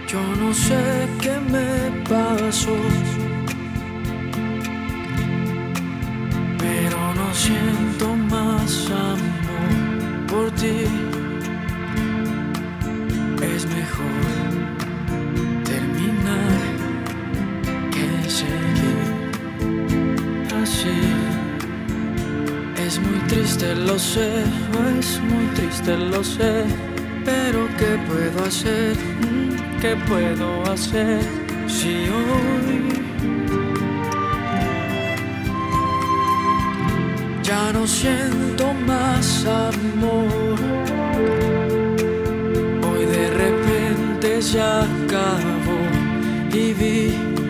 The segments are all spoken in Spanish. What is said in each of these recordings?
Yo no sé qué me pasó, pero no siento más amor por ti. Es mejor terminar que seguir así. Es muy triste, lo sé, es muy triste, lo sé, pero ¿qué puedo hacer? ¿Qué puedo hacer si hoy ya no siento más amor? Hoy de repente se acabó y vi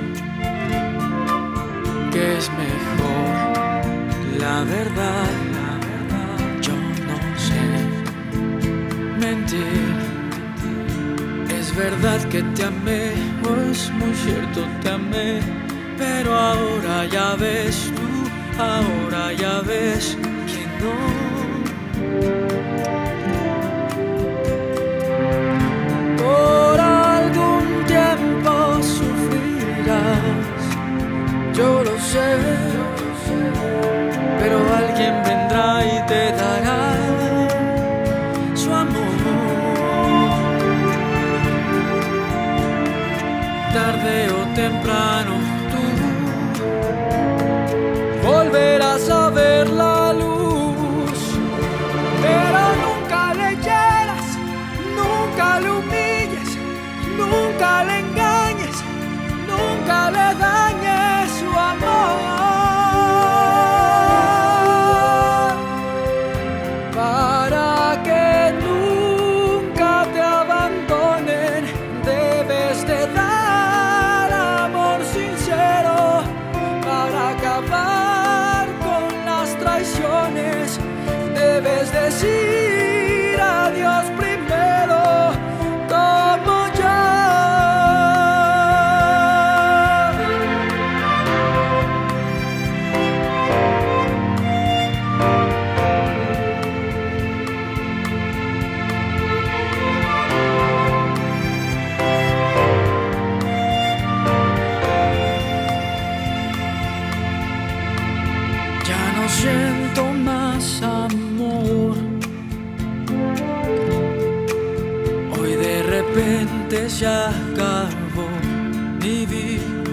que es mejor la verdad. Yo no sé mentir. Es verdad que te amé, es muy cierto, te amé, pero ahora ya ves tú, ahora ya ves que no. Por algún tiempo sufrirás, yo lo sé, pero alguien vendrá y te dará su amor. Tarde o temprano tú volverás a ver la luz, pero nunca le hieras, nunca le humilles, nunca le engañes, nunca le dañes su amor. Para que nunca te abandonen, debes de dar amor sincero. Para acabar con las traiciones, debes decir adiós primero, como yo. Ya no siento más amor. Hoy de repente se acabó y vi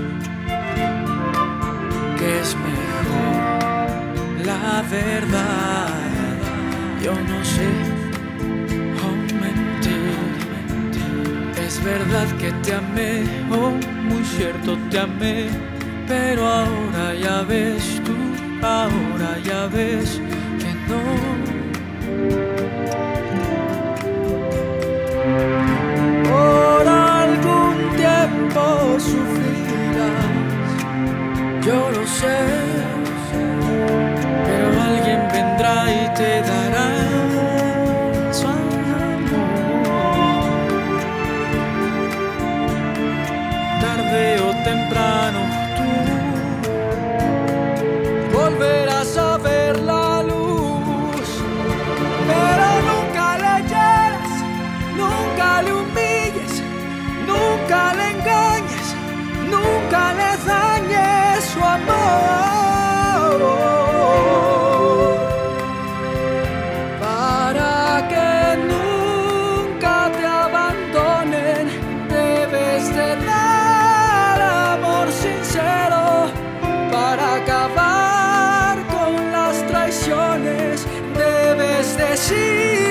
que es mejor la verdad. Yo no sé mentir. Es verdad que te amé, oh, muy cierto, te amé, pero ahora ya ves tú, ahora ya ves que no. Por algún tiempo sufrirás, yo lo sé, pero alguien vendrá y te dará su amor. Tarde o temprano tú volverás a ver la luz, pero nunca le hieras, nunca le humilles, nunca le engañes, nunca le dañes su amor. Para que nunca te abandonen, debes de dar amor sincero. Para acabar con las traiciones, debes decir